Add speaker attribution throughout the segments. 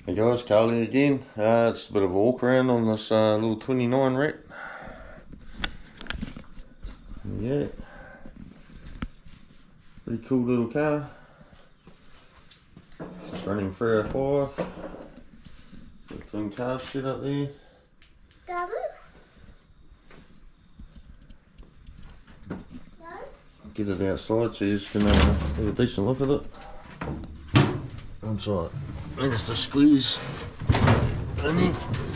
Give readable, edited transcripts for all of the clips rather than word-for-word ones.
Speaker 1: Hey guys, Carly again. It's a bit of a walk around on this little 29 rat. Yeah, pretty cool little car. Just running 305. Got twin carbs set up there. Get it outside so you can have a decent look at it. Inside, there's the squeeze in there.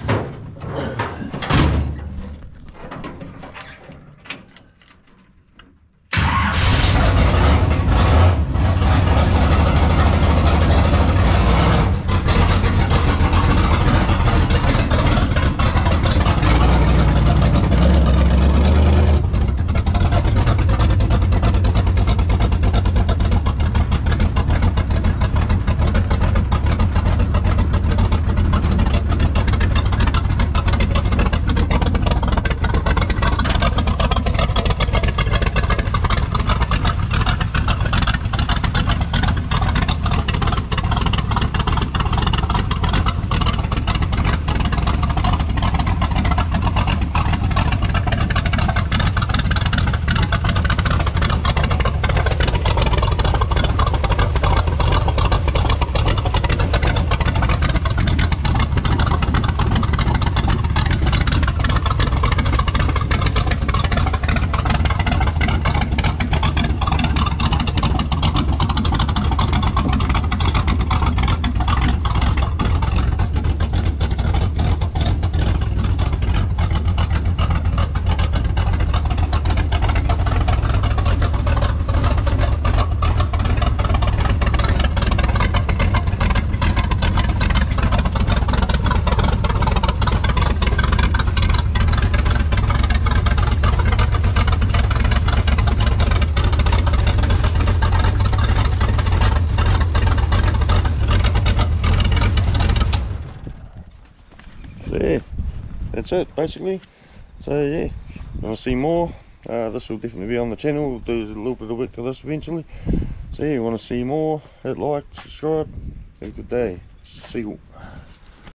Speaker 1: Yeah, that's it basically. So yeah, want to see more, this will definitely be on the channel. We'll do a little bit of work to this eventually. So yeah, want to see more, hit like, subscribe, have a good day. See you.